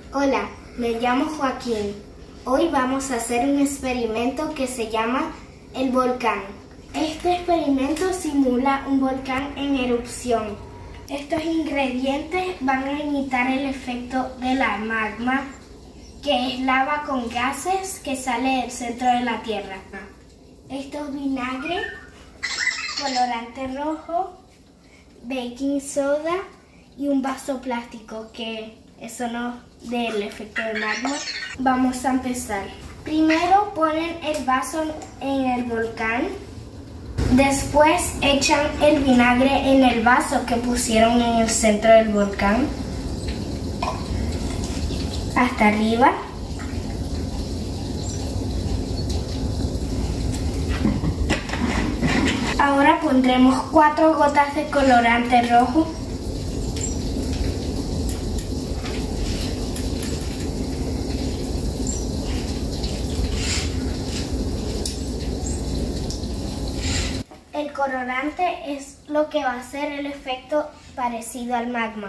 Hola, me llamo Joaquín. Hoy vamos a hacer un experimento que se llama el volcán. Este experimento simula un volcán en erupción. Estos ingredientes van a imitar el efecto de la magma, que es lava con gases que sale del centro de la Tierra. Esto es vinagre, colorante rojo, baking soda y un vaso plástico, que eso no del efecto del magma. Vamos a empezar. Primero ponen el vaso en el volcán. Después echan el vinagre en el vaso que pusieron en el centro del volcán. Hasta arriba. Ahora pondremos 4 gotas de colorante rojo. El colorante es lo que va a hacer el efecto parecido al magma.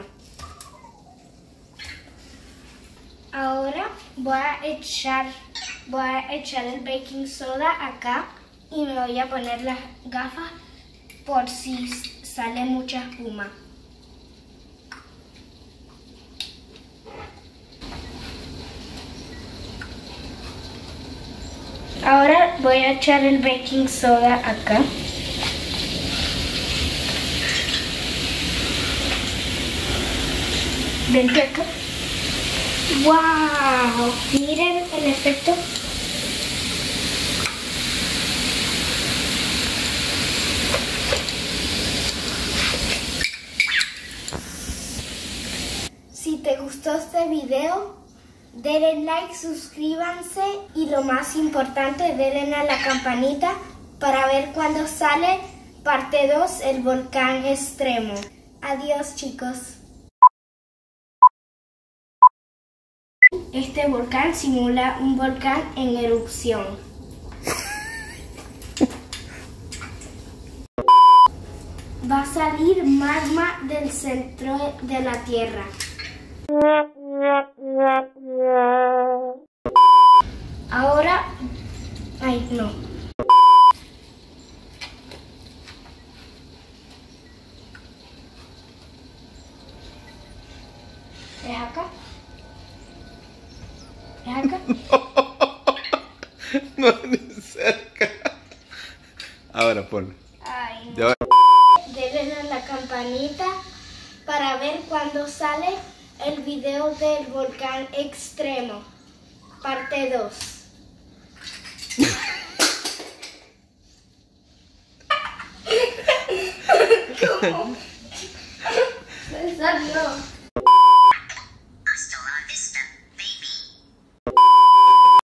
Ahora voy a echar el baking soda acá y me voy a poner las gafas por si sale mucha espuma. Ahora voy a echar el baking soda acá. Vente acá. ¡Wow! Miren el efecto. Si te gustó este video, denle like, suscríbanse y lo más importante, denle a la campanita para ver cuando sale parte 2, el volcán extremo. Adiós, chicos. Este volcán simula un volcán en erupción. Va a salir magma del centro de la Tierra. Ahora... ¡Ay, no! ¿Es acá? ¿Es acá? No, ni cerca. Ahora ponlo. Ay, no. Denle a la campanita para ver cuando sale el video del volcán extremo, parte 2. ¿Cómo?